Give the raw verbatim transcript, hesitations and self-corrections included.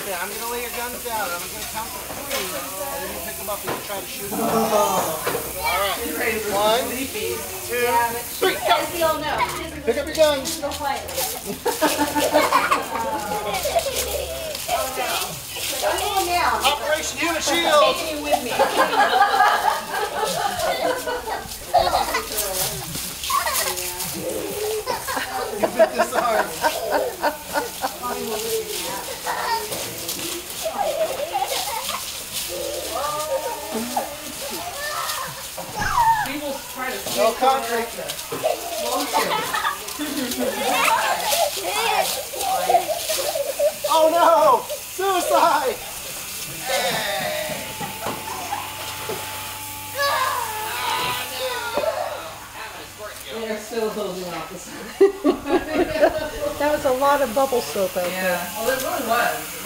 Okay, I'm going to lay your guns down. I'm going to count to three, and then you pick them up and you try to shoot them. All right. One, two, three, go! As we all know. Pick up your guns. Go quietly. Operation Unit Shield. Taking you with me. You've been disarmed. No concrete. Oh no! Suicide! They're still holding off the sun. That was a lot of bubble soap out there. Yeah. Well, it really was.